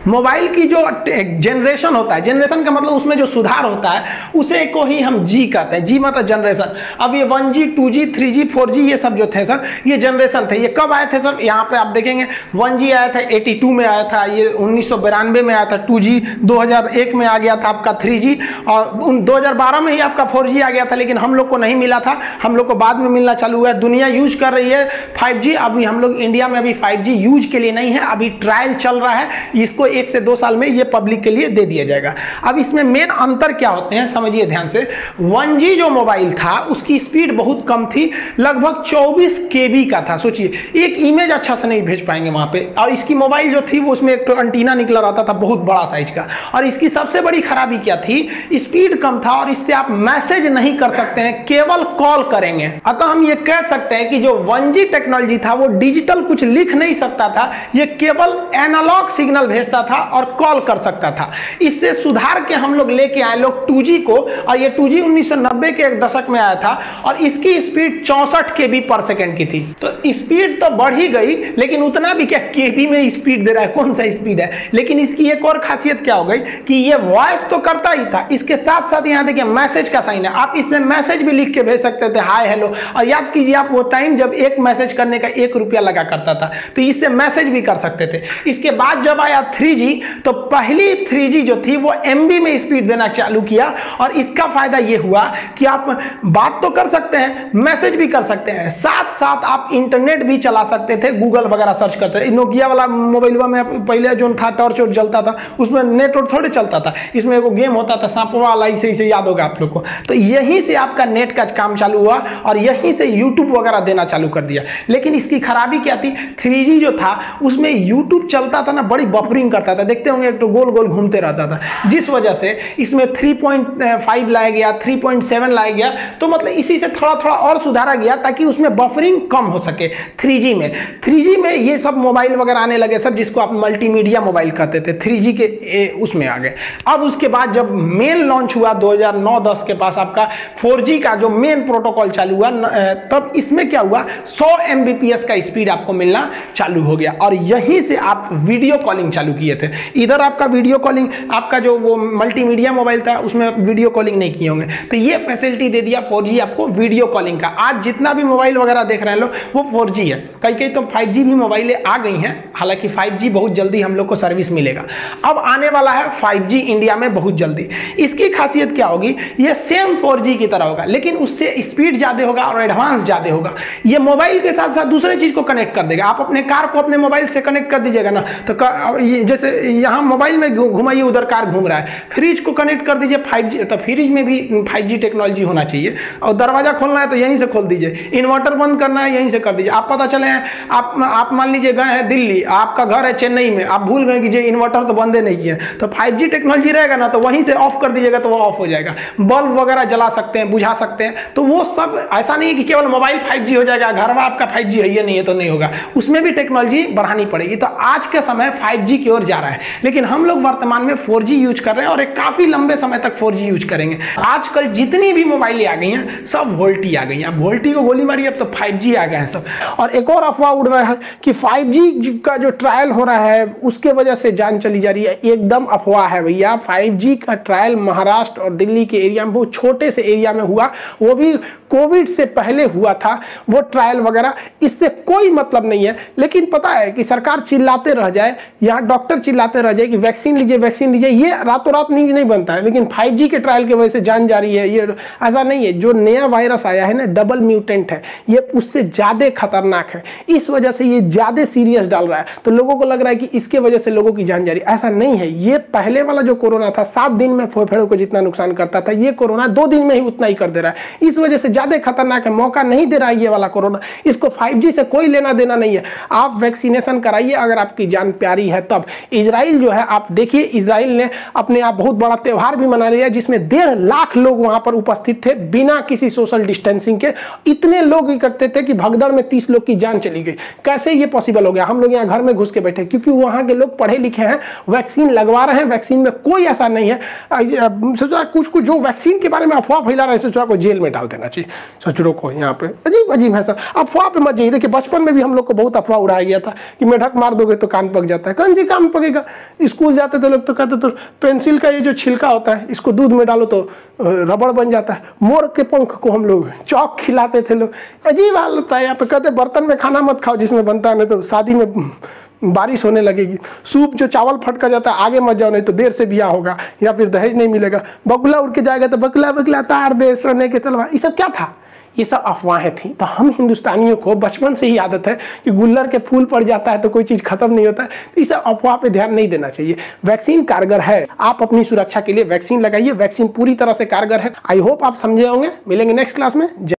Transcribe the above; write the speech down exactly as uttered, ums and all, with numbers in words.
Mobile की जो generation होता है, जनरेशन का मतलब उसमें जो सुधार होता है उसे को ही हम जी कहते हैं। जी मतलब जनरेशन। अब ये one G, two G, three G, four G ये सब जो थे सर, ये जनरेशन थे। ये कब आए थे सर? यहाँ पे आप देखेंगे वन जी आया था बयासी में आया था, ये उन्नीस सौ बिरानवे में आया था टू जी, दो हज़ार एक में आ गया था आपका थ्री जी, और दो हज़ार बारह में ही आपका फोर जी आ गया था, लेकिन हम लोग को नहीं मिला था, हम लोग को बाद में मिलना चालू हुआ है। दुनिया यूज कर रही है फाइव जी, अभी हम लोग इंडिया में अभी फाइव जी यूज के लिए नहीं है, अभी ट्रायल चल रहा है, इसको एक से दो साल में ये पब्लिक के लिए दे दिया जाएगा। अब इसमें मेन अंतर क्या होते हैं समझिए ध्यान से। वन जी जो मोबाइल था उसकी स्पीड बहुत कम थी, लगभग चौबीस केबी का था। सोचिए एक इमेज अच्छा से नहीं भेज पाएंगे वहां पे, और इसकी मोबाइल जो थी वो उसमें एक तो एंटीना निकला रहता था बहुत बड़ा साइज का, और इसकी सबसे बड़ी खराबी क्या थी, स्पीड कम था और इससे आप मैसेज नहीं कर सकते हैं, केवल कॉल करेंगे। अतः हम ये कह सकते हैं कि जो वन जी टेक्नोलॉजी था वो डिजिटल कुछ लिख नहीं सकता था, ये केवल एनालॉग सिग्नल भेजता था और कॉल कर सकता था। इससे सुधार के हम लोग लेके आए लोग टू जी को, और ये टू जी उन्नीस सौ नब्बे के एक दशक में आया था, और इसकी स्पीड चौसठ केबी पर सेकंड की थी। तो स्पीड तो बढ़ ही गई, लेकिन उतना भी क्या केबी में स्पीड दे रहा है, कौन सा स्पीड है। लेकिन इसकी एक और खासियत क्या हो गई कि ये वॉइस तो करता ही था, इसके साथ साथ यहाँ देखिए मैसेज का साइन है, आप इससे मैसेज भी लिख के भेज सकते थे, हाय हेलो। और याद कीजिए आप वो टाइम जब एक मैसेज करने का एक रुपया लगा करता था, तो इससे मैसेज भी कर सकते थे। इसके बाद जब आया थ्री जी, तो पहली थ्री जी जो थी वो एमबी में स्पीड देना चालू किया, और इसका फायदा ये हुआ कि आप बात तो कर सकते हैं, मैसेज भी कर सकते हैं, साथ साथ आप इंटरनेट भी चला सकते थे, गूगल वगैरह सर्च करते थे। नोकिया वाला मोबाइल में पहले जो था टॉर्च वॉर्च जलता था, उसमें नेट और थोड़े चलता था, इसमें एक गेम होता था सांपवा वाला, इसे इसे याद होगा आप लोग को। तो यहीं से आपका नेट का काम चालू हुआ और यहीं से यूट्यूब वगैरह देना चालू कर दिया। लेकिन इसकी खराबी क्या थी, थ्री जी जो था उसमें यूट्यूब चलता था ना, बड़ी बफरिंग करता था, देखते होंगे एक तो गोल गोल घूमते रहता था, जिस वजह से इसमें थ्री पॉइंट फाइव लाया गया, थ्री पॉइंट सेवन लाया गया। तो मतलब इसी से थोड़ा थोड़ा और सुधारा गया ताकि उसमें बफरिंग कम हो सके। थ्री जी में थ्री जी में ये सब मोबाइल वगैरह आने लगे सब, जिसको आप मल्टीमीडिया मोबाइल कहते थे, थ्री जी के ए, उसमें आ गए। अब उसके बाद जब मेन लॉन्च हुआ दो हज़ार नौ दस के पास आपका फोर जी का जो मेन प्रोटोकॉल चालू हुआ, तब इसमें क्या हुआ, सौ एमबीपीएस का स्पीड आपको मिलना चालू हो गया, और यहीं से आप वीडियो कॉलिंग चालू किए थे। इधर आपका वीडियो कॉलिंग, आपका जो वो मल्टीमीडिया मोबाइल था उसमें वीडियो कॉलिंग नहीं किए होंगे, तो ये फैसिलिटी दे दिया फोर जी आपको वीडियो कॉलिंग का। आज जितना भी मोबाइल वगैरह देख रहे हैं लोग वो फोर जी है, कई कई तो फाइव जी भी मोबाइलें आ गई हैं, हालांकि फाइव जी बहुत जल्दी हम लोग को सर्विस मिलेगा। अब आने वाला है फाइव जी इंडिया में बहुत जल्दी। इसकी खासियत क्या होगी, ये सेम फोर जी की तरह होगा, लेकिन उससे स्पीड ज्यादा होगा और एडवांस ज्यादा होगा। ये मोबाइल के साथ साथ दूसरे चीज को कनेक्ट कर देगा। आप अपने कार को अपने मोबाइल से कनेक्ट कर दीजिएगा ना, तो जैसे यहाँ मोबाइल में घुमाइए, उधर कार घूम रहा है, फ्रिज को कनेक्ट कर दीजिए फाइव जी, तो फ्रिज में भी फाइव जी टेक्नोलॉजी होना चाहिए। और दरवाजा खोलना है तो यहीं से खोल दीजिए, इन्वर्टर बंद करना है यहीं से कर दीजिए। आप पता चले आप आप मान लीजिए गए हैं दिल्ली, आपका घर है चेन्नई में, आप भूल गए कि इन्वर्टर तो बंदे नहीं किए, तो फाइव जी टेक्नोलॉजी रहेगा ना, तो वहीं से ऑफ कर दीजिएगा तो वो ऑफ हो जाएगा। बल्ब वगैरह जला सकते हैं, बुझा सकते हैं, तो वो सब ऐसा नहीं है कि केवल मोबाइल फाइव जी हो जाएगा, घर में आपका फाइव जी है ये नहीं है तो नहीं होगा, उसमें भी टेक्नोलॉजी बढ़ानी पड़ेगी। तो आज के समय फाइव जी की ओर जा रहा है, लेकिन हम लोग वर्तमान में फोर जी यूज कर रहे हैं और एक काफी लंबे समय तक फोर जी यूज करेंगे। आजकल जितनी भी मोबाइलें आ गई हैं सब वोल्टी आ गई हैं, अब वोल्टी को गोली मारी, अब तो फाइव जी आ गए हैं सब। और एक और अफवाह उड़ रहा है कि फाइव जी का जो ट्रायल हो रहा है उसके वजह से जान चली जा रही है, एकदम अफवाह है भैया। फाइव जी का ट्रायल महाराष्ट्र और दिल्ली के एरिया में, बहुत छोटे से एरिया में हुआ, वो भी कोविड से पहले हुआ था वो ट्रायल वगैरह, इससे कोई मतलब नहीं है। लेकिन पता है कि सरकार चिल्लाते रह जाए, यहाँ डॉक्टर चिल्लाते रह जाए कि वैक्सीन लीजिए वैक्सीन लीजिए, ये रातों रात नहीं नहीं बनता है। लेकिन फाइव जी के ट्रायल की वजह से जान जा रही है, ये ऐसा नहीं है। जो नया वायरस आया है ना, डबल म्यूटेंट है, ये उससे ज्यादा खतरनाक है, इस वजह से ये ज्यादा सीरियस डाल रहा है। तो लोगों को लग रहा है कि इसके वजह से लोगों की जान जा रही है, ऐसा नहीं है। ये पहले वाला जो कोरोना था सात दिन में फेफड़ों को जितना नुकसान करता था, ये कोरोना दो दिन में ही उतना ही कर दे रहा है, इस वजह से ज्यादा खतरनाक है, मौका नहीं दे रहा है ये वाला कोरोना। इसको फाइव जी से कोई लेना देना नहीं है। आप वैक्सीनेशन कराइए अगर आपकी जान प्यारी है तब। इजराइल जो है, आप देखिए इजराइल ने अपने आप बहुत बड़ा त्योहार भी मना लिया जिसमें डेढ़ लाख लोग वहां पर उपस्थित थे बिना किसी सोशल डिस्टेंसिंग के। इतने लोग इकट्ठे थे कि भगदड़ में तीस लोग की जान चली गई। कैसे ये पॉसिबल हो गया? हम लोग यहाँ घर में घुस के बैठे, क्योंकि वहां के लोग पढ़े लिखे हैं, वैक्सीन लगवा रहे हैं, वैक्सीन में कोई ऐसा नहीं है। सोचा कुछ कुछ जो वैक्सीन के बारे में अफवाह फैला रहे हैं, सोचा को जेल में डाल देना चाहिए। सचुरों को यहाँ पे अजीब अजीब है सब, अफवाह पे मत जाइए। देखिए बचपन में भी हम लोग को बहुत अफवाह उड़ाया गया था कि मेढक मार दोगे तो कान पक जाता है। कौन सी कान पकेगा। स्कूल जाते थे लोग तो कहते तो पेंसिल का ये जो छिलका होता है इसको दूध में डालो तो रबड़ बन जाता है। मोर के पंख को हम लोग चौक खिलाते थे लोग। अजीब हालत है यहाँ पे। कहते बर्तन में खाना मत खाओ जिसमें बनता है, नहीं तो शादी में बारिश होने लगेगी। सूप जो चावल फट कर जाता है आगे मत जाओ नहीं तो देर से ब्याह होगा या फिर दहेज नहीं मिलेगा। बगुला उड़ के जाएगा तो बगला बगला तार दे सोने के तलवार। ये सब क्या था? ये सब अफवाहें थी। तो हम हिंदुस्तानियों को बचपन से ही आदत है कि गुल्लर के फूल पड़ जाता है तो कोई चीज़ खत्म नहीं होता है। तो इस अफवाह पे ध्यान नहीं देना चाहिए। वैक्सीन कारगर है, आप अपनी सुरक्षा के लिए वैक्सीन लगाइए। वैक्सीन पूरी तरह से कारगर है। आई होप आप समझे होंगे। मिलेंगे नेक्स्ट क्लास में।